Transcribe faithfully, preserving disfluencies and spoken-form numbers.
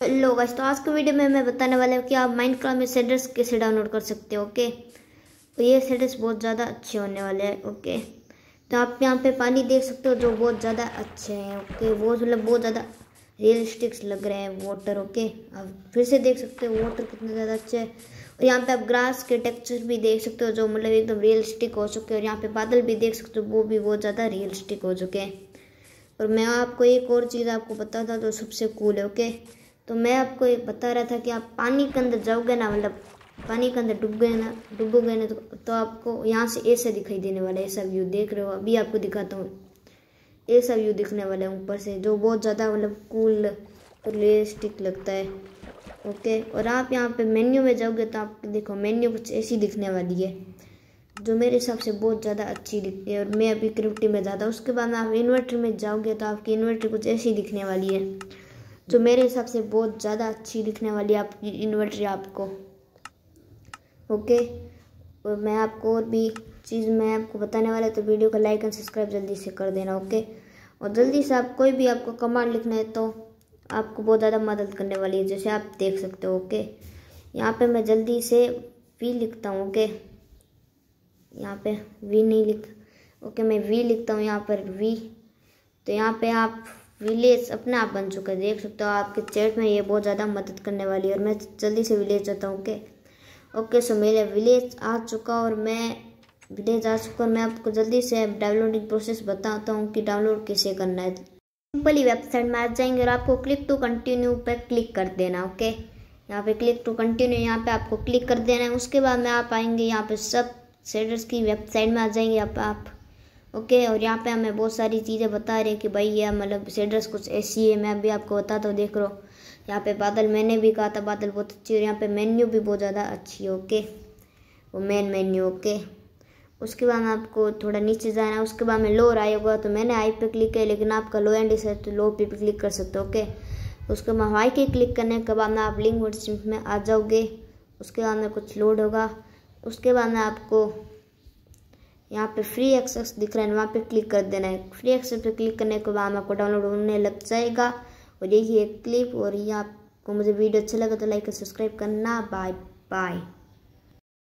Hello guys, तो आज की वीडियो में मैं बताने वाला हूँ कि आप माइनक्राफ्ट में शेडर्स कैसे डाउनलोड कर सकते हो। ओके, तो ये शेडर्स बहुत ज़्यादा अच्छे होने वाले हैं। ओके, तो आप यहाँ पे पानी देख सकते हो जो बहुत ज़्यादा अच्छे हैं। ओके, वो मतलब बहुत ज़्यादा रियलिस्टिक्स लग रहे हैं वाटर। ओके, आप फिर से देख सकते हो वाटर कितना ज़्यादा अच्छा है। और यहाँ पे आप ग्रास के टेक्सचर भी देख सकते हो जो मतलब एकदम रियलिस्टिक हो चुके हैं। और यहाँ पे बादल भी देख सकते हो, वो भी बहुत ज़्यादा रियलिस्टिक हो चुके हैं। और मैं आपको एक और चीज़ आपको बताता जो सबसे कूल है। ओके, तो मैं आपको ये बता रहा था कि आप पानी के अंदर जाओगे ना, मतलब पानी के अंदर डूब गए ना डूबोगे ना तो, तो आपको यहाँ से ऐसे दिखाई देने वाला है। ऐसा व्यू देख रहे हो, अभी आपको दिखाता हूँ। ऐसा व्यू दिखने वाला है ऊपर से, जो बहुत ज़्यादा मतलब कूल और रियलिस्टिक लगता है। ओके, और आप यहाँ पे मेन्यू में जाओगे तो आप देखो मेन्यू कुछ ऐसी दिखने वाली है जो मेरे हिसाब से बहुत ज़्यादा अच्छी दिखती है। और मैं अभी क्रिप्टी में ज़्यादा, उसके बाद में आप इन्वर्टर में जाओगे तो आपकी इन्वर्टर कुछ ऐसी दिखने वाली है जो मेरे हिसाब से बहुत ज़्यादा अच्छी दिखने वाली है आपकी इन्वर्टर आपको। ओके, और मैं आपको और भी चीज़ मैं आपको बताने वाला है, तो वीडियो को लाइक एंड सब्सक्राइब जल्दी से कर देना। ओके, और जल्दी से आप कोई भी आपको कमांड लिखना है तो आपको बहुत ज़्यादा मदद करने वाली है, जैसे आप देख सकते हो। ओके, यहाँ पे मैं जल्दी से वी लिखता हूँ। ओके, यहाँ पे वी नहीं लिख ओके मैं वी लिखता हूँ यहाँ पर वी। तो यहाँ पे आप विलेज अपने आप बन चुका है, देख सकते हो आपके चैट में। ये बहुत ज़्यादा मदद करने वाली है और मैं जल्दी से विलेज जाता हूँ। ओके ओके सो मेरे विलेज आ चुका और मैं विलेज आ चुका और मैं आपको जल्दी से डाउनलोडिंग प्रोसेस बताता हूँ कि डाउनलोड कैसे करना है। सिंपली वेबसाइट में आ जाएंगे और आपको क्लिक टू कंटिन्यू पर क्लिक कर देना। ओके, यहाँ पे क्लिक टू कंटिन्यू यहाँ पे आपको क्लिक कर देना है। उसके बाद में आप आएंगे यहाँ पे सब शेडर्स की वेबसाइट में आ जाएंगे आप आप ओके, और यहाँ पे हमें बहुत सारी चीज़ें बता रहे हैं कि भाई ये मतलब शेडर्स कुछ ऐसी है। मैं भी आपको बताता हूँ, देख लो यहाँ पे बादल, मैंने भी कहा था बादल बहुत अच्छी है। और यहाँ पे मेन्यू भी बहुत ज़्यादा अच्छी है। ओके, वो मेन मेन्यू। ओके, उसके बाद में आपको थोड़ा नीचे जाना है। उसके बाद में लोअर आई होगा, तो मैंने आई पे क्लिक किया, लेकिन आपका लो एंड है तो लो पे भी क्लिक कर सकते हो। ओके, उसके बाद हाई के क्लिक करने के बाद में आप लिंक वर्ड में आ जाओगे। उसके बाद में कुछ लोड होगा। उसके बाद में आपको यहाँ पे फ्री एक्सेस दिख रहा है, वहाँ पे क्लिक कर देना है। फ्री एक्सेस पे क्लिक करने के बाद आपको डाउनलोड होने लग जाएगा। और यही एक क्लिप। और ये आपको मुझे वीडियो अच्छा लगा तो लाइक और सब्सक्राइब करना। Bye bye.